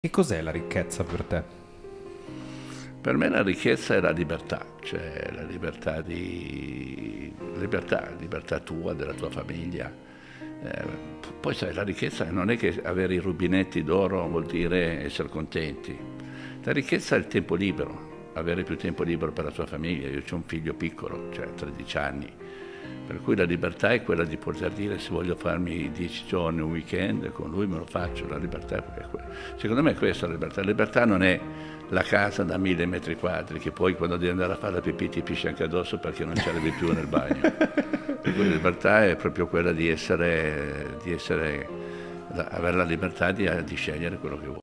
Che cos'è la ricchezza per te? Per me la ricchezza è la libertà, cioè la libertà tua, della tua famiglia. Eh, Poi sai, la ricchezza non è che avere i rubinetti d'oro vuol dire essere contenti. La ricchezza è il tempo libero, avere più tempo libero per la tua famiglia. Io ho un figlio piccolo, cioè 13 anni, per cui la libertà è quella di poter dire se voglio farmi 10 giorni, un weekend, con lui me lo faccio, la libertà è quella. Secondo me è questa la libertà. La libertà non è la casa da 1000 metri quadri, che poi quando devi andare a fare la pipì ti pisci anche addosso perché non ci arrivi più nel bagno. Per cui la libertà è proprio quella di avere la libertà di scegliere quello che vuoi.